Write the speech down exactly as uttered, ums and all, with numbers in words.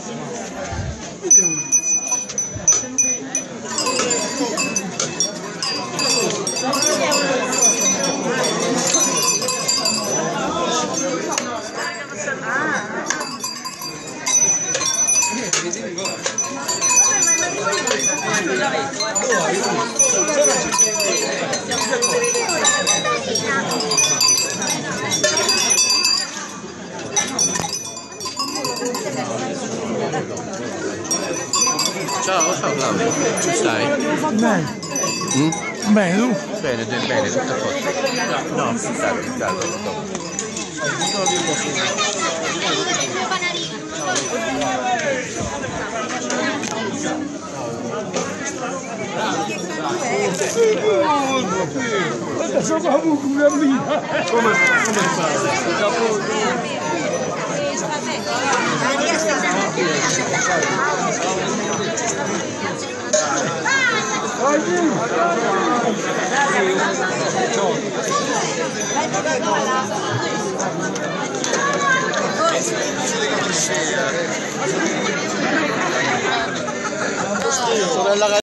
Ciao, ciao Claudio, come stai? Bene. Mm? Bene, tu? Bene, bene, bene, tutto a posto. No, tardi, tardi. Adesso qua buco una vita. Come Sorella